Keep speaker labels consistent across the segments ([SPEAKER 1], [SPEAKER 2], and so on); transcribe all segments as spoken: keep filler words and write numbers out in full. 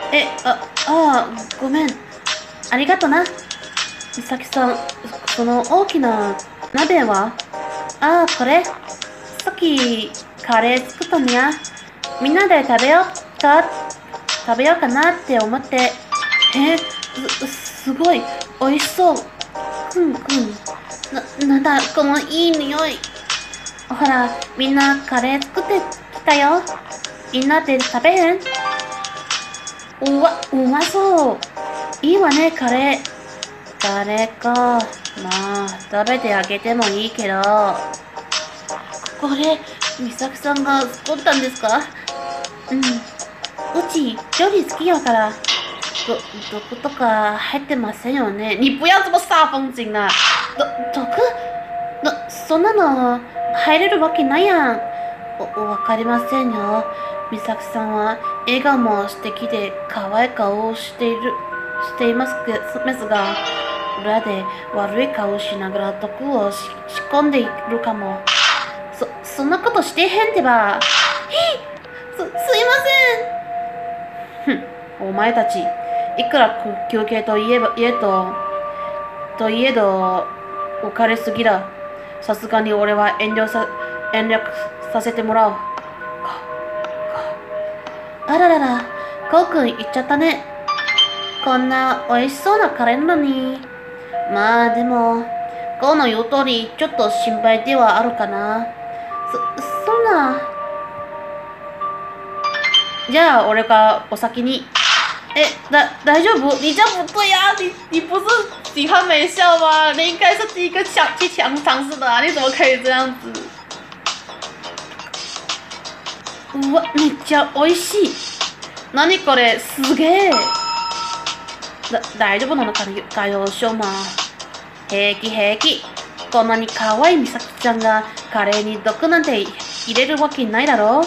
[SPEAKER 1] え、あ、ああ、ごめん。ありがとな。美咲さん、その大きな鍋は？ああ、これ。さっき、カレー作ったんや。みんなで食べようか、食べようかなって思って。えす、すごい、美味しそう。くんくん。な、なんだ、このいい匂い。ほら、みんなカレー作ってきたよ。みんなで食べへん？うわ、うまそう。いいわね、カレー。カレーか。まあ、食べてあげてもいいけど。これ、美咲さんが作ったんですか？うん。うち、料理好きやから。ど、毒とか入ってませんよね。你不要这么煞风景啊！ど、毒？な、そんなの入れるわけないやん。お、わかりませんよ。美咲さんは笑顔も素敵で可愛い顔をしている、していますけですが、裏で悪い顔をしながら毒をし仕込んでいるかも。そ、そんなことしてへんてば。ひす、すいません。ふん、お前たち、いくら休憩といえば、いえと、といえど、浮かれすぎだ。さすがに俺は遠慮さ、遠慮させてもらおう。あららら、こうくん言っちゃったね。こんな美味しそうなカレーなのに。まあでも、こうの言う通り、ちょっと心配ではあるかな。そ、そんな。じゃあ、俺がお先に。え、だ、大丈夫？你这样不对呀、啊！你你不是喜欢美笑吗？你应该是第一个想去强尝试的啊！你怎么可以这样子？うわ、めっちゃ美味しい。何これ、すげえ。だ、大丈夫なのかかよ、しょうま。平気平気。こんなに可愛い美咲ちゃんがカレーに毒なんて入れるわけないだろう。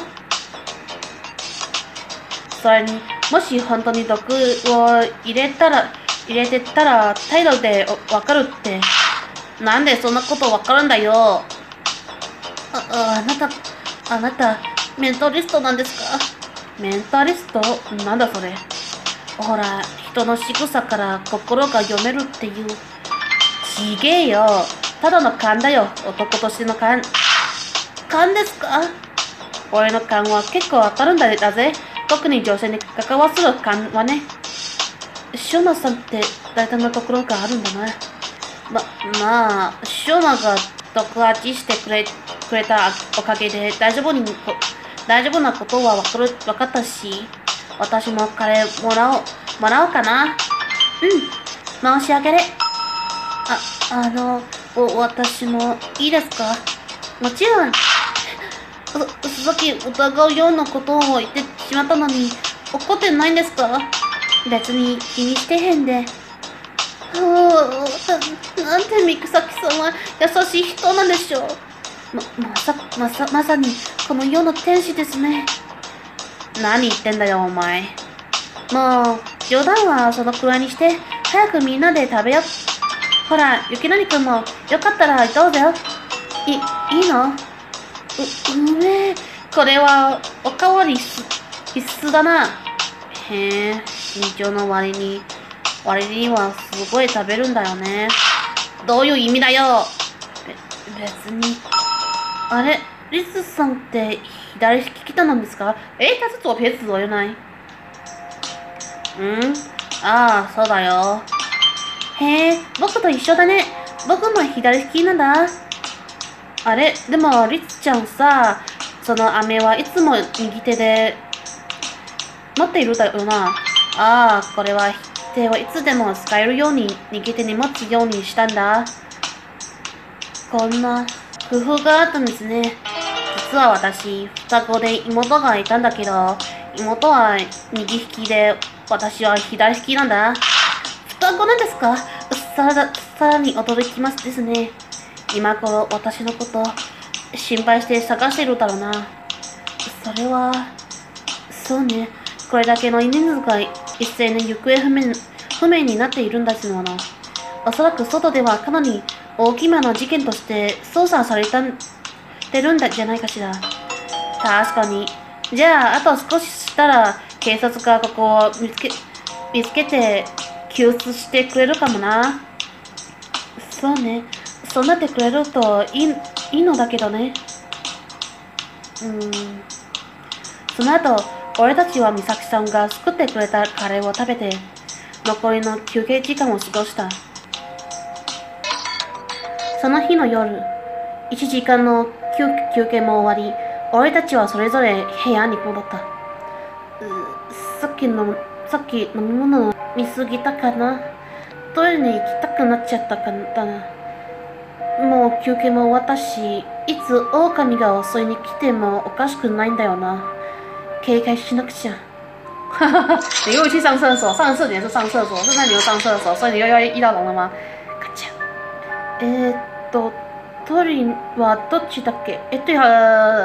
[SPEAKER 1] それに、もし本当に毒を入れたら、入れてたら態度でわかるって。なんでそんなことわかるんだよ。あ、あ、あなた、あなた、メンタリストなんですか？メンタリスト？なんだそれ。ほら、人の仕草から心が読めるっていう。ちげえよ。ただの勘だよ。男としての勘。勘ですか？俺の勘は結構当たるんだぜ。特に女性に関わする勘はね。ショナさんって大胆なところがあるんだな。ま、まあ、ショナが毒味してくれ、くれたおかげで大丈夫に、大丈夫なことはわかる、わかったし、私もカレーもらおう、もらおうかな。うん、申し訳ね。あ、あの、お、私もいいですか？もちろん。さっき疑うようなことを言ってしまったのに怒ってないんですか？別に気にしてへんで。はあ、な、なんて三草木さんは優しい人なんでしょう。ま、まさ、まさ、まさにこの世の天使ですね。何言ってんだよお前。もう冗談はそのくらいにして早くみんなで食べよう。ほら、ゆきのりくんもよかったらどうぞよ。い、いいの？う、うめえ。これはおかわり必須だな。へえ、身長の割に、割にはすごい食べるんだよね。どういう意味だよ。べ、別に。あれ、リスさんって左利きなんですか？え、他是左撇子原来。うん？ああ、そうだよ。へえ、僕と一緒だね。僕も左利きなんだ。あれ、でも、リツちゃんさ、その飴はいつも右手で持っているだよな。ああ、これは手をいつでも使えるように右手に持つようにしたんだ。こんな工夫があったんですね。実は私、双子で妹がいたんだけど、妹は右利きで、私は左利きなんだ。双子なんですか？さら、さらに驚きますですね。今頃私のこと心配して探してるだろうな。それは、そうね。これだけの人数が一斉に行方不明、不明になっているんだもの。おそらく外ではかなり大きめな事件として捜査されたてるんじゃないかしら。確かに。じゃあ、あと少ししたら警察がここを見つけ、見つけて救出してくれるかもな。そうね。そうなってくれるといい、いいのだけどね。うーん。その後、俺たちは美咲さんが作ってくれたカレーを食べて、残りの休憩時間を過ごした。その日の夜、いちじかんの休休憩も終わり、俺たちはそれぞれ部屋に戻った。さっきの、さっき飲み物を見すぎたかな。トイレに行きたくなっちゃったかだな。もう休憩も終わったし、いつ狼が襲いに来てもおかしくないんだよな。警戒しなくちゃ。哈哈，你又去上厕所，上次你也是上厕所，现在你又上厕所，所以你又要遇到龙了吗？カチャ。えーっと、トリンはどっちだっけ？えっと、ん？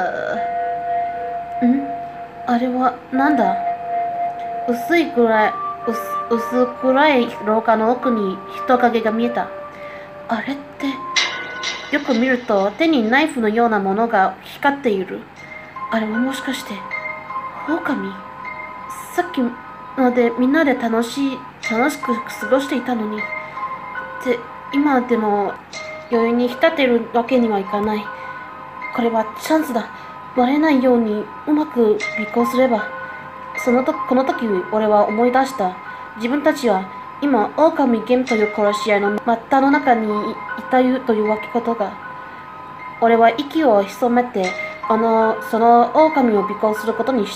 [SPEAKER 1] あれはなんだ？薄い暗い、薄薄暗い廊下の奥に人影が見えた。あれって、よく見ると手にナイフのようなものが光っている。あれはもしかして、狼？さっきまでみんなで楽しい、楽しく過ごしていたのに。で、今でも余裕に浸っているわけにはいかない。これはチャンスだ。バレないようにうまく尾行すれば。そのとこの時俺は思い出した。自分たちは今、狼ゲームという殺し合いの真っ只中にいたというわけことが。俺は息を潜めて、あの、その狼を尾行することにした。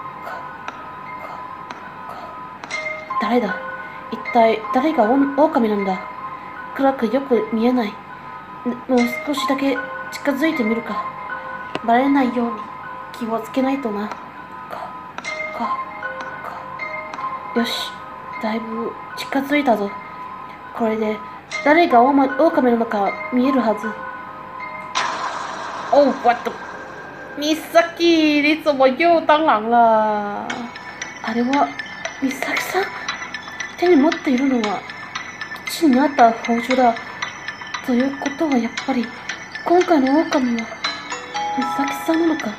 [SPEAKER 1] 誰だ？一体誰が狼なんだ？暗くよく見えない。もう少しだけ近づいてみるか。バレないように気をつけないとな。か、か、か。よし、だいぶ近づいたぞ。これで誰が狼なのか見えるはず。Oh, what the... 美咲、你怎么又当狼了？あれは美咲さん？手に持っているのは基地にあった包丁だ。ということはやっぱり今回の狼は美咲さんなのか。か、か、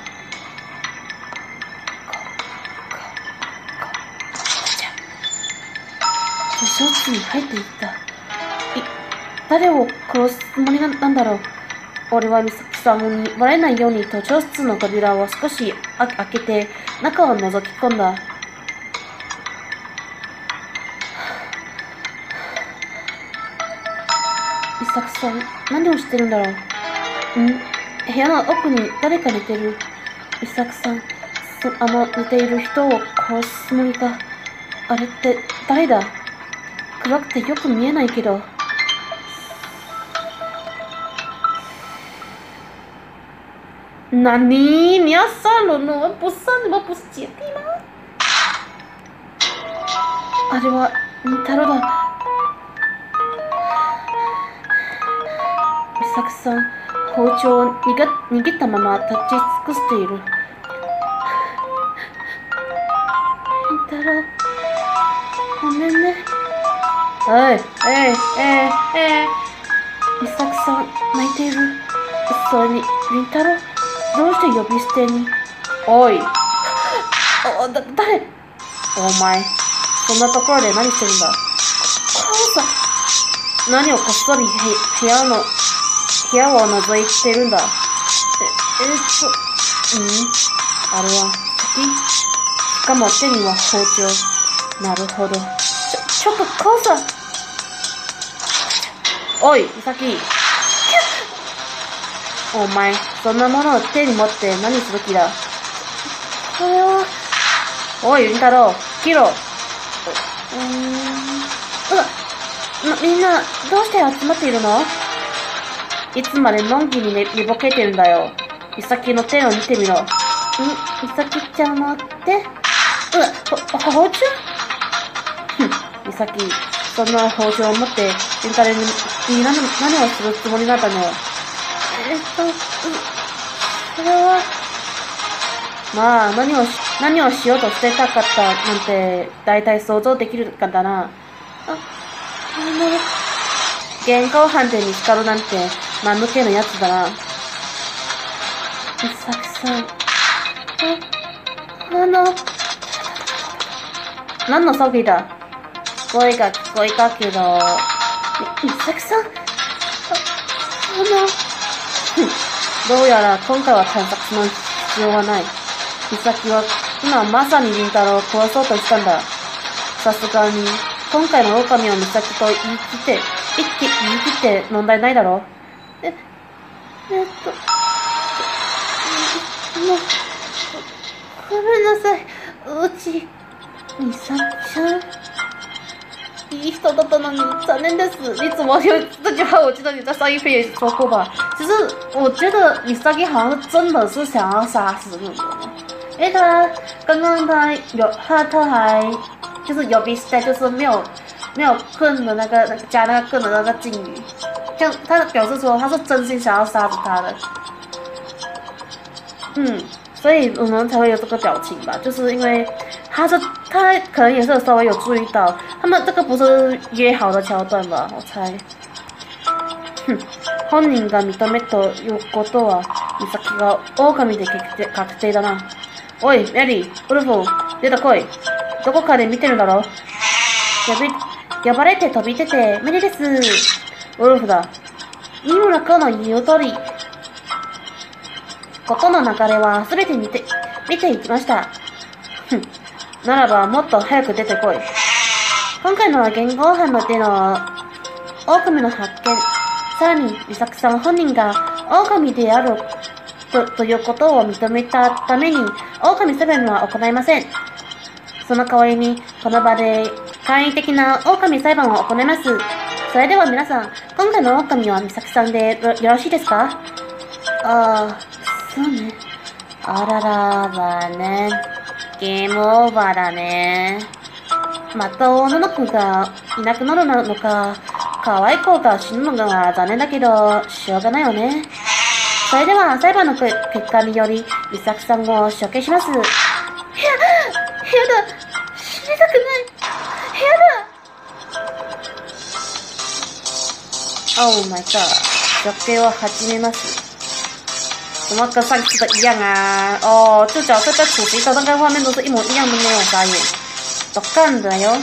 [SPEAKER 1] か、じゃ。図書室に入っていった。い、誰を殺すつもりなんだろう。俺は美咲さんにバレないように図書室の扉を少し開けて中を覗き込んだ。美咲さん、何をしてるんだろう。ん？部屋の奥に誰か寝てる。美咲さん、あの寝ている人を殺すつもりか。あれって誰だ？暗くてよく見えないけど。何？你要杀人了？不杀你们不是姐弟吗？あれは倫太郎だ。美咲さん、包丁を握ったまま立ち尽くしている。倫太郎、ごめんね。おい、えい、えい、えい。美咲さん、泣いている。それに、倫太郎、どうして呼び捨てに。おい。お、だ、誰？お前、そんなところで何してるんだ。母さん、何をこっそり部屋の、部屋を覗いてるんだ。え、えー、っと、ん？あれは、敵？しかも手には包丁。なるほど。ちょ、ちょっと母さん。おい、美咲。お前、そんなものを手に持って何する気だ。これは。おい、倫太郎、切ろ。うーん。うわ、みんな、どうして集まっているの？いつまでのんきに 寝, 寝ぼけてるんだよ。美咲の手を見てみろ。ん？美咲ちゃんの手？うわ、ほ、包丁？ふん、美咲、そんな包丁を持って、倫太郎に何、何をするつもりだったの？えっと、う、それは、まあ、何をし、何をしようとしてたかったなんて、だいたい想像できるかだな。あ、あの、現行犯で見つかるなんて、間抜けなやつだな。美咲さん、あ、あの、 何の騒ぎだ。声が聞こえたけど、み、美咲さんあ、あの、ふん、どうやら今回は探索する必要はない。美咲は今まさに凛太郎を殺そうとしたんだ。さすがに、今回の狼を美咲と言い切って、言い切言い切って問題ないだろう。え、えっと、もう、ごめんなさい。うち、美咲ちゃん。いい人だったのに残念です。你怎么有这句话？我记得你在上一篇也说过吧。其实我觉得你上一好像真的是想要杀死那个人，因为他刚刚他有他他还就是有比赛，就是没有没有困的那个那个加那个困的那个敬语，像他表示说他是真心想要杀死他的。嗯，所以我们才会有这个表情吧，就是因为他是他可能也是稍微有注意到，他们这个不是约好的桥段吧，我猜。哼，本人が認めということは、美咲が狼で確定だな。おい、メリー、ウルフ、出てこい。どこかで見てるだろ。呼び、呼ばれて飛び出てメリーです。ウルフだ。三村君の言う通り。ことの流れはすべて見て、見ていきました。ふん。ならばもっと早く出てこい。今回の言語犯のでの狼の発見、さらに美咲さん本人が狼である と, ということを認めたために狼セブンは行いません。その代わりにこの場で簡易的な狼裁判を行います。それでは皆さん、今回の狼は美咲さんで よ, よろしいですか？ああ、そうね。あららだね。ゲームオーバーだね。また女の子がいなくなるのか、可愛い子が死ぬのが残念だけど、しょうがないよね。それでは裁判の結果により、美咲さんを処刑します。いや、やだ。死にたくない。やだ。Oh my god， 処刑を始めます。怎么跟上次的一样啊？哦，就角色在处刑的那个画面都是一模一样的那种傻眼，都干的哟。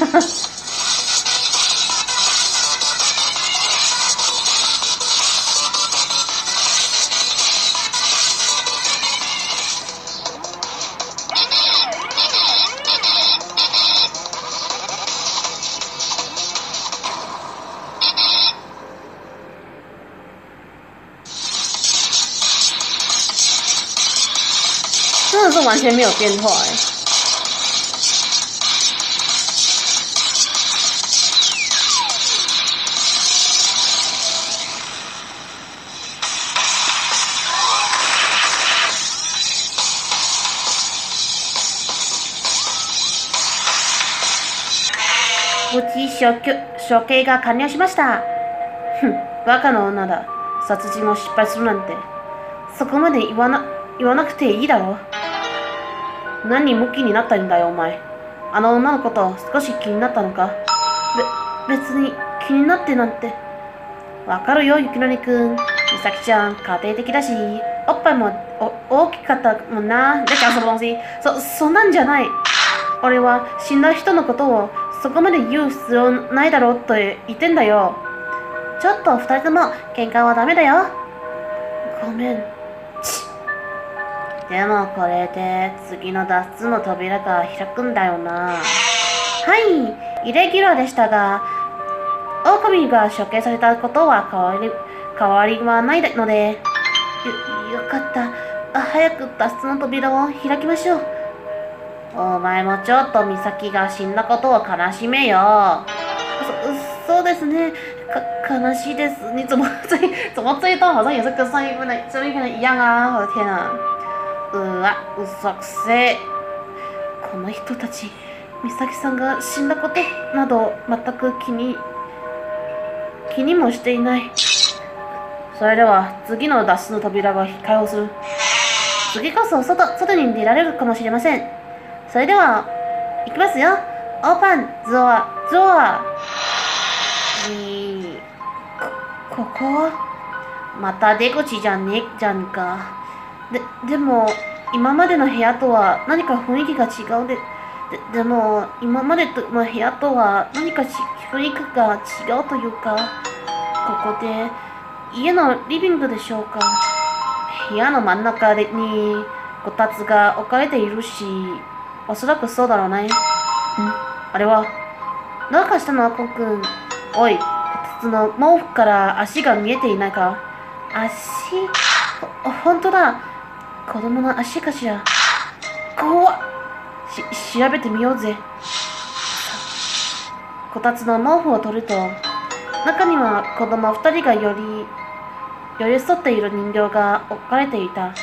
[SPEAKER 1] 真的是完全没有变化哎！無事処刑が完了しました。ふん、バカな女だ。殺人を失敗するなんて。そこまで言わな、言わなくていいだろう。何ムキになったんだよ、お前。あの女のこと少し気になったのか？べ、別に気になってなんて。わかるよ、ゆきのりくん。美咲ちゃん、家庭的だし、おっぱいもお大きかったもんな。で、ちゃんその東西。そ、そんなんじゃない。俺は死んだ人のことをそこまで言う必要ないだろうと言ってんだよ。ちょっと二人とも喧嘩はダメだよ。ごめん。でもこれで次の脱出の扉が開くんだよな。はい、イレギュラーでしたが、狼が処刑されたことは変わり、変わりはないので、よ、よかった。早く脱出の扉を開きましょう。お前もちょっと美咲が死んだことを悲しめよ。そ、そうですね。か、悲しいです。你怎么这怎么这一段好像也是跟上一部的上一篇一样啊？我的天啊！うわ、嘘くせえ。この人たち、美咲さんが死んだことなど全く気に、気にもしていない。それでは次の脱出の扉が開放する。次こそ外、外に出られるかもしれません。それでは、いきますよ。オープン、ドア、ドア。えー、こ、ここはまた出口じゃねえじゃんか。で、でも、今までの部屋とは何か雰囲気が違うで、 ででも今までの部屋とは何かし雰囲気が違うというか、ここで家のリビングでしょうか。部屋の真ん中にこたつが置かれているし、おそらくそうだろうね。んあれはどうかしたの、コウ君。おい、こたつの毛布から足が見えていないか。足、ほ、ほんとだ。子供の足かしら。怖っ。し、調べてみようぜ。こたつの毛布を取ると、中には子供二人がより、寄り添っている人形が置かれていた。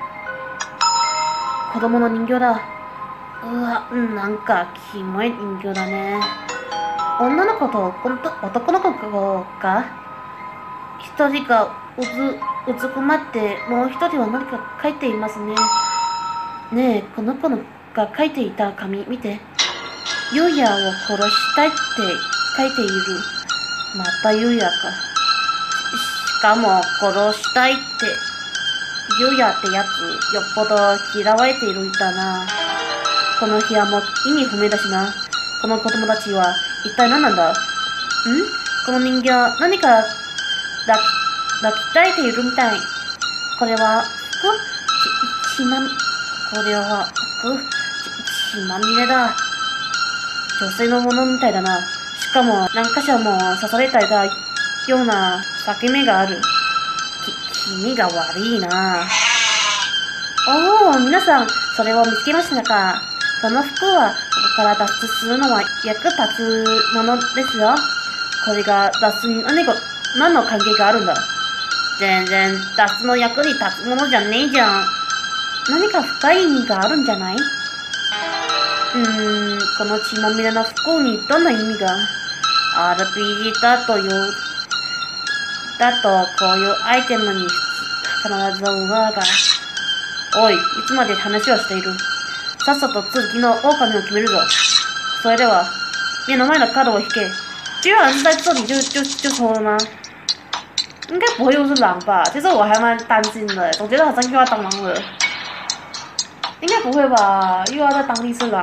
[SPEAKER 1] 子供の人形だ。うわ、なんかキモい人形だね。女の子と男の子か。一人がうず、うずくまって、もう一人は何か書いていますね。ねえ、この子のが書いていた紙見て。ユウヤを殺したいって書いている。またユウヤか。しかも殺したいって。ユウヤってやつ、よっぽど嫌われているんだな。この部屋も意味不明だしな。この子供たちは一体何なんだ？ん？この人形、何か抱き、抱きたいているみたい。これは、服？ち、血まみ、これは、服？ち、血まみれだ。女性のものみたいだな。しかも、何かしらも刺されたような裂け目がある。き、気味が悪いな。おお、皆さん、それを見つけましたか？その服は、ここから脱出するのは役立つものですよ。これが脱出に何か、何の関係があるんだ？全然脱出の役に立つものじゃねえじゃん。何か深い意味があるんじゃない？うーん、この血まみれの不幸にどんな意味が？ アールピージー だという、だとこういうアイテムに必ず裏が。おい、いつまで話をしている？さっさと次の狼を決めるぞ。それでは，目の前的卡都我给。居然是在这里就就就抽了吗？应该不会又是狼吧？其实我还蛮担心的，总觉得好像又要当狼了。应该不会吧？又要再当第四狼？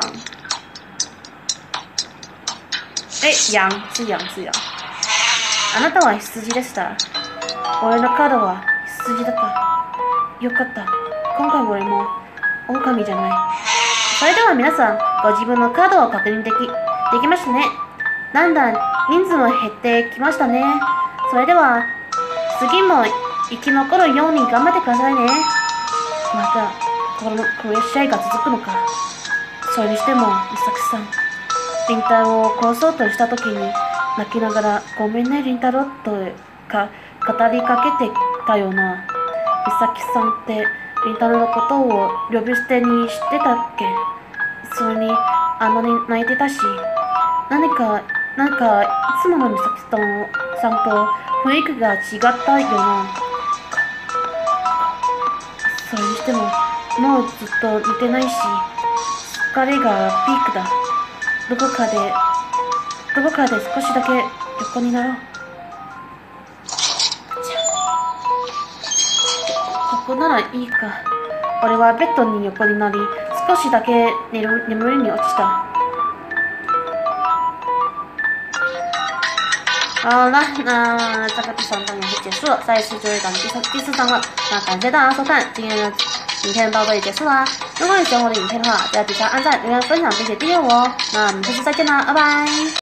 [SPEAKER 1] 哎，羊是羊是羊。あなたは羊でした。俺のカードは羊だった。よかった。今回俺も狼じゃない。それでは皆さん、ご自分のカードを確認でき、できましたね。だんだん人数も減ってきましたね。それでは、次も生き残るように頑張ってくださいね。また、この悔しいが続くのか。それにしても、美咲さん、凛太郎を殺そうとした時に、泣きながら、ごめんね、凛太郎とか語りかけてたよな。美咲さんって、凛太郎のことを呼び捨てにしてたっけ？それに、あんなに泣いてたし、何か、なんか、いつもの美咲さんと雰囲気が違ったよな。それにしても、もうずっと似てないし、疲れがピークだ。どこかで、どこかで少しだけ横になろう。ここならいいか。俺はベッドに横になり、少しだけ寝る眠りに落ちた。好了，那这个第三章也就结束了，下一次就会讲第三第四章了。那感谢大家收看今天的影片，到这里结束啦。如果你喜欢我的影片的话，在底下按赞、留言、分享，并且订阅我哦。那我们下次再见啦，拜拜。